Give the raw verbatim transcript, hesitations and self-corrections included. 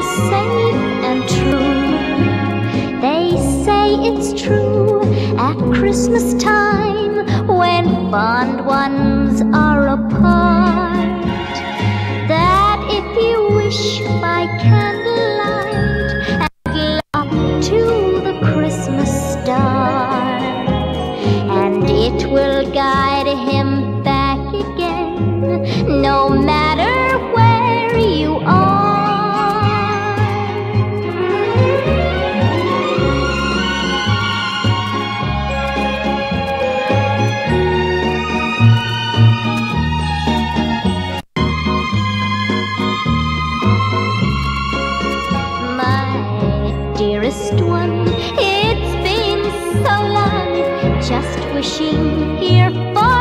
safe and true. They say it's true at Christmas time, when fond ones are apart, that if you wish by candlelight and look up to the Christmas star, and it will guide him back again, no matter where you are. Dearest one, it's been so long, just wishing here for